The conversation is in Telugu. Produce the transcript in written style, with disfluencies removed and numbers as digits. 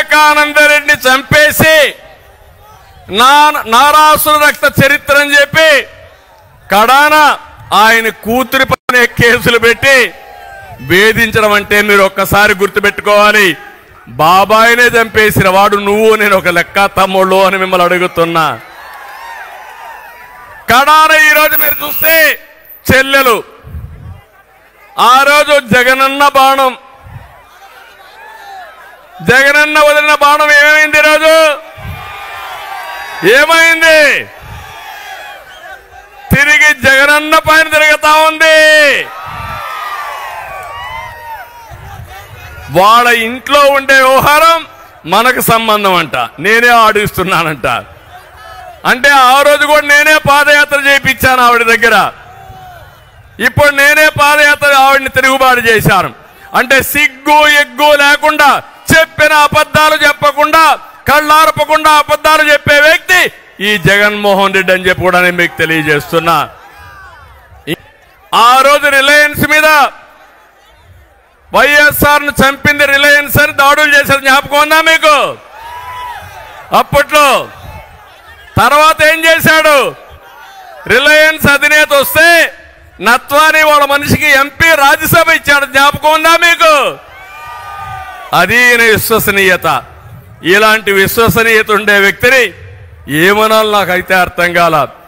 వివేకానంద రెడ్డిని చంపేసి నారాసుర రక్త చరిత్ర అని చెప్పి కడాన ఆయన కూతురి పైన కేసులు పెట్టి వేధించడం అంటే మీరు ఒక్కసారి గుర్తుపెట్టుకోవాలి. బాబాయినే చంపేసిన వాడు నువ్వు నేను ఒక లెక్క తమ్ముళ్ళు అని మిమ్మల్ని అడుగుతున్నా. కడాన ఈరోజు మీరు చూస్తే చెల్లెలు ఆ రోజు జగనన్న బాణం, జగనన్న వదిలిన బాణం ఏమైంది? ఈరోజు ఏమైంది? తిరిగి జగనన్న పైన తిరుగుతా ఉంది. వాళ్ళ ఇంట్లో ఉండే వ్యవహారం మనకు సంబంధం అంట, నేనే ఆడిస్తున్నానంట. అంటే ఆ రోజు కూడా నేనే పాదయాత్ర చేయించాను ఆవిడ దగ్గర, ఇప్పుడు నేనే పాదయాత్ర ఆవిడని తిరుగుబాటు చేశాను. అంటే సిగ్గు ఎగ్గు లేకుండా చెప్పిన అబద్ధాలు చెప్పకుండా కళ్ళార్పకుండా అబద్ధాలు చెప్పే వ్యక్తి ఈ జగన్మోహన్ రెడ్డి అని చెప్పి కూడా నేను మీకు తెలియజేస్తున్నా. ఆ రోజు రిలయన్స్ మీద వైఎస్ఆర్ ను చంపింది రిలయన్స్ అని దాడులు చేశారు, జ్ఞాపకం ఉందా మీకు? అప్పట్లో తర్వాత ఏం చేశాడు? రిలయన్స్ అధినేత వస్తే నత్వాని వాళ్ళ మనిషికి ఎంపీ రాజ్యసభ ఇచ్చాడు, జ్ఞాపకం ఉందా మీకు? అది విశ్వసనీయత. ఇలాంటి విశ్వసనీయత ఉండే వ్యక్తిని ఏమనాలి నాకైతే అర్థం కాల.